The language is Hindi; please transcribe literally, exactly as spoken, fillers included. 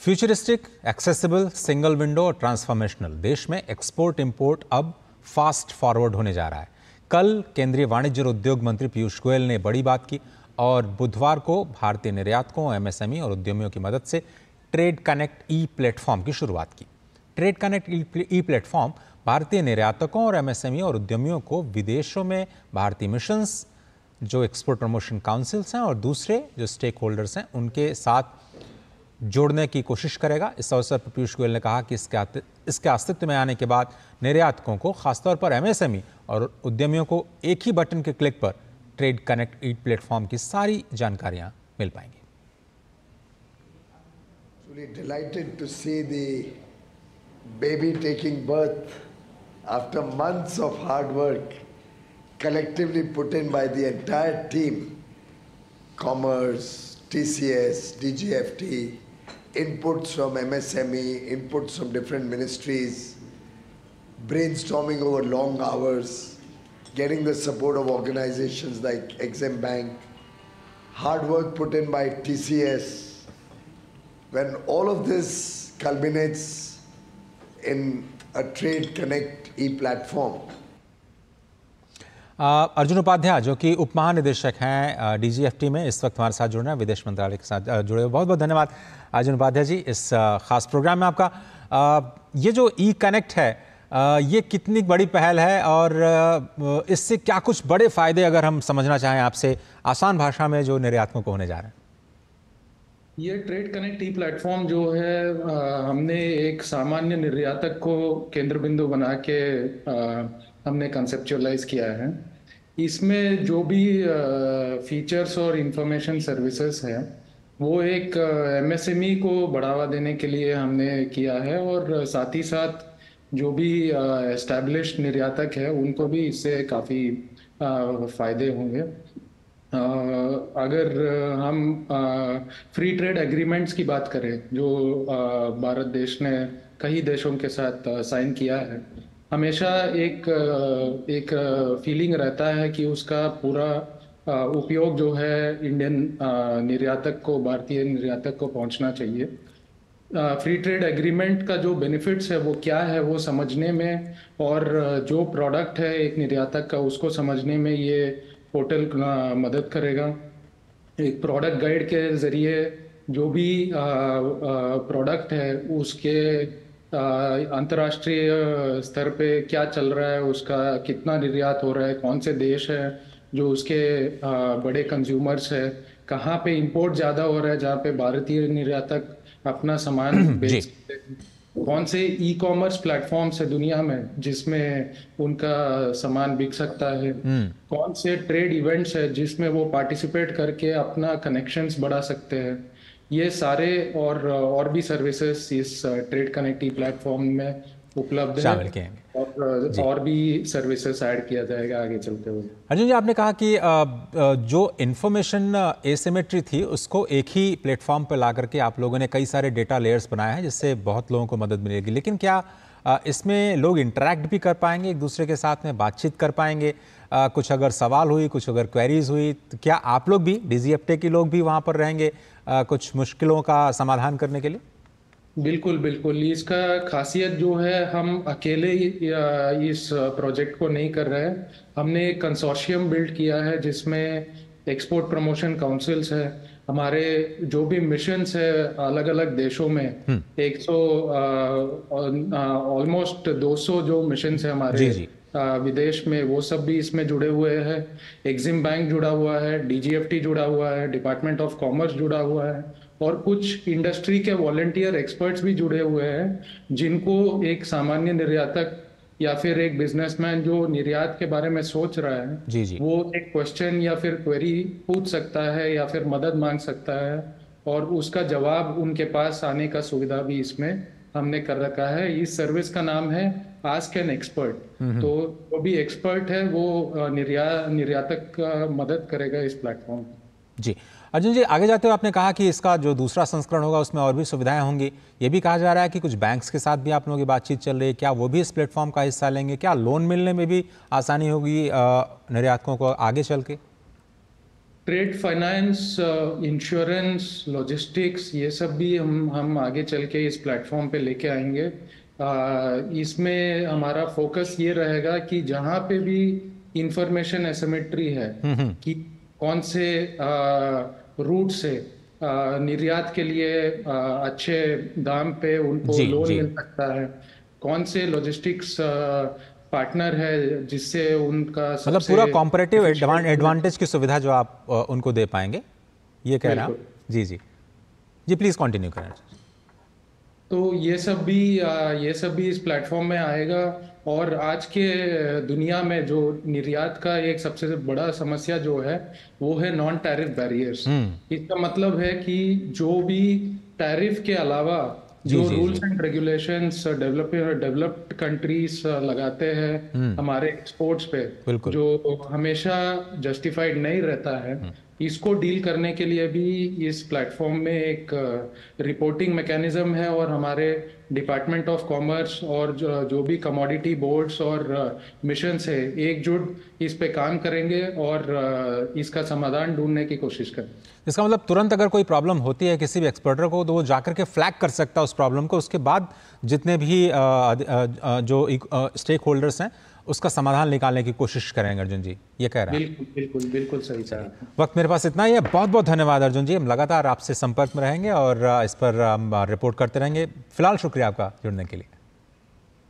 फ्यूचरिस्टिक, एक्सेसिबल, सिंगल विंडो और ट्रांसफॉर्मेशनल, देश में एक्सपोर्ट इंपोर्ट अब फास्ट फॉरवर्ड होने जा रहा है। कल केंद्रीय वाणिज्य और उद्योग मंत्री पीयूष गोयल ने बड़ी बात की और बुधवार को भारतीय निर्यातकों, एमएसएमई और उद्यमियों की मदद से ट्रेड कनेक्ट ई प्लेटफॉर्म की शुरुआत की। ट्रेड कनेक्ट ई प्लेटफॉर्म भारतीय निर्यातकों और एमएसएमई और उद्यमियों को विदेशों में भारतीय मिशंस, जो एक्सपोर्ट प्रमोशन काउंसिल्स हैं और दूसरे जो स्टेक होल्डर्स हैं, उनके साथ जोड़ने की कोशिश करेगा। इस अवसर पर पीयूष गोयल ने कहा कि इसके इसके अस्तित्व में आने के बाद निर्यातकों को, खासतौर पर एमएसएमई और उद्यमियों को एक ही बटन के क्लिक पर ट्रेड कनेक्ट ई प्लेटफॉर्म की सारी जानकारियां मिल पाएंगी। Truly delighted to see the baby taking birth after months of hard work collectively put in by the entire team, Commerce, T C S, D G F T, inputs from M S M E, inputs from different ministries, brainstorming over long hours, getting the support of organizations like Exim Bank, hard work put in by T C S. When all of this culminates in a Trade Connect e-platform. Arjun Upadhyay, जो कि उप महानिदेशक हैं डीजीएफटी में, इस वक्त हमारे साथ जुड़ रहे हैं, विदेश मंत्रालय के साथ जुड़े हुए। बहुत बहुत धन्यवाद अर्जुन उपाध्याय जी इस खास प्रोग्राम में आपका। ये जो ई कनेक्ट है, ये कितनी बड़ी पहल है और इससे क्या कुछ बड़े फायदे अगर हम समझना चाहें आपसे आसान भाषा में, जो निर्यातकों को होने जा रहे हैं? ये ट्रेड कनेक्ट ई प्लेटफॉर्म जो है, आ, हमने एक सामान्य निर्यातक को केंद्र बिंदु बना के आ, हमने कंसेप्चुअलाइज किया है। इसमें जो भी फीचर्स और इंफॉर्मेशन सर्विसेज है, वो एक एमएसएमई को बढ़ावा देने के लिए हमने किया है और साथ ही साथ जो भी एस्टैब्लिश्ड निर्यातक है उनको भी इससे काफ़ी फ़ायदे होंगे। Uh, अगर uh, हम फ्री ट्रेड एग्रीमेंट्स की बात करें, जो uh, भारत देश ने कई देशों के साथ साइन uh, किया है, हमेशा एक uh, एक फीलिंग uh, रहता है कि उसका पूरा uh, उपयोग जो है इंडियन uh, निर्यातक को, भारतीय निर्यातक को पहुंचना चाहिए। फ्री ट्रेड एग्रीमेंट का जो बेनिफिट्स है वो क्या है, वो समझने में, और uh, जो प्रोडक्ट है एक निर्यातक का, उसको समझने में ये पोर्टल मदद करेगा। एक प्रोडक्ट गाइड के ज़रिए जो भी प्रोडक्ट है उसके अंतर्राष्ट्रीय स्तर पे क्या चल रहा है, उसका कितना निर्यात हो रहा है, कौन से देश है जो उसके आ, बड़े कंज्यूमर्स है, कहाँ पे इंपोर्ट ज़्यादा हो रहा है जहाँ पे भारतीय निर्यातक अपना सामान बेचते हैं, कौन से ई कॉमर्स प्लेटफॉर्म्स है दुनिया में जिसमें उनका सामान बिक सकता है, कौन से ट्रेड इवेंट्स है जिसमें वो पार्टिसिपेट करके अपना कनेक्शंस बढ़ा सकते हैं। ये सारे और और भी सर्विसेज इस ट्रेड कनेक्ट ई प्लेटफॉर्म में उपलब्ध है और और भी सर्विसेज ऐड किया जाएगा आगे चलते हुए। अर्जुन जी, आपने कहा कि जो इन्फॉर्मेशन एसिमेट्री थी उसको एक ही प्लेटफॉर्म पर ला करके आप लोगों ने कई सारे डेटा लेयर्स बनाए हैं जिससे बहुत लोगों को मदद मिलेगी, लेकिन क्या इसमें लोग इंटरेक्ट भी कर पाएंगे, एक दूसरे के साथ में बातचीत कर पाएंगे? कुछ अगर सवाल हुई, कुछ अगर क्वेरीज हुई, तो क्या आप लोग भी, डीजीएफटी के लोग भी वहाँ पर रहेंगे कुछ मुश्किलों का समाधान करने के लिए? बिल्कुल बिल्कुल, इसका खासियत जो है, हम अकेले इस प्रोजेक्ट को नहीं कर रहे हैं। हमने एक कंसोर्शियम बिल्ड किया है जिसमें एक्सपोर्ट प्रमोशन काउंसिल्स है, हमारे जो भी मिशंस है अलग अलग देशों में, एक सौ ऑलमोस्ट दो सौ जो मिशंस है हमारे जी जी। आ, विदेश में, वो सब भी इसमें जुड़े हुए हैं। एक्सिम बैंक जुड़ा हुआ है, डीजीएफटी जुड़ा हुआ है, डिपार्टमेंट ऑफ कॉमर्स जुड़ा हुआ है और कुछ इंडस्ट्री के वॉलंटियर एक्सपर्ट्स भी जुड़े हुए हैं, जिनको एक सामान्य निर्यातक या फिर एक बिजनेसमैन जो निर्यात के बारे में सोच रहा है जी जी। वो एक क्वेश्चन या फिर क्वेरी पूछ सकता है या फिर मदद मांग सकता है और उसका जवाब उनके पास आने का सुविधा भी इसमें हमने कर रखा है। इस सर्विस का नाम है आस्क एन एक्सपर्ट। तो जो भी एक्सपर्ट है वो निर्या निर्यातक का मदद करेगा इस प्लेटफॉर्म जी। अर्जुन जी, आगे जाते हुए आपने कहा कि इसका जो दूसरा संस्करण होगा उसमें और भी सुविधाएं होंगी। ये भी कहा जा रहा है कि कुछ बैंक्स के साथ भी आप लोगों की बातचीत चल रही है, क्या वो भी इस प्लेटफॉर्म का हिस्सा लेंगे? क्या लोन मिलने में भी आसानी होगी निर्यातकों को आगे चल के? ट्रेड फाइनेंस, इंश्योरेंस, लॉजिस्टिक्स, ये सब भी हम हम आगे चल के इस प्लेटफॉर्म पे लेके आएंगे। uh, इसमें हमारा फोकस ये रहेगा कि जहाँ पे भी इंफॉर्मेशन एसिमेट्री है कि कौन से रूट से uh, निर्यात के लिए uh, अच्छे दाम पे उनको जी, लोन जी। मिल सकता है, कौन से लॉजिस्टिक्स पार्टनर है जिससे उनका मतलब सबसे पूरा कॉम्परेटिव efficient- एडवांटेज की सुविधा जो आप अ, उनको दे पाएंगे, ये कह रहे हैं आप? बिल्कुल। जी जी जी, प्लीज कंटिन्यू करें। तो ये सब भी आ, ये सब भी इस प्लेटफॉर्म में आएगा। और आज के दुनिया में जो निर्यात का एक सबसे बड़ा समस्या जो है वो है नॉन टैरिफ बैरियर्स। इसका मतलब है कि जो भी टैरिफ के अलावा जी, जो जी, रूल्स जी। And regulations develop developed countries लगाते हैं हमारे एक्सपोर्ट्स पे, बिल्कुल। जो हमेशा जस्टिफाइड नहीं रहता है, इसको डील करने के लिए भी इस प्लेटफॉर्म में एक रिपोर्टिंग मैकेनिज्म है। और हमारे डिपार्टमेंट ऑफ कॉमर्स और जो, जो भी कमोडिटी बोर्ड्स और मिशंस है एकजुट इस पे काम करेंगे और uh, इसका समाधान ढूंढने की कोशिश करें। इसका मतलब तुरंत अगर कोई प्रॉब्लम होती है किसी भी एक्सपोर्टर को, तो वो जाकर के फ्लैग कर सकता है उस प्रॉब्लम को, उसके बाद जितने भी आ, आ, आ, जो स्टेक होल्डर्स हैं उसका समाधान निकालने की कोशिश करेंगे। अर्जुन जी ये कह रहे हैं। बिल्कुल बिल्कुल बिल्कुल सही कहा। वक्त मेरे पास इतना ही है। बहुत बहुत धन्यवाद अर्जुन जी, हम लगातार आपसे संपर्क में रहेंगे और इस पर हम रिपोर्ट करते रहेंगे। फिलहाल शुक्रिया आपका जुड़ने के लिए।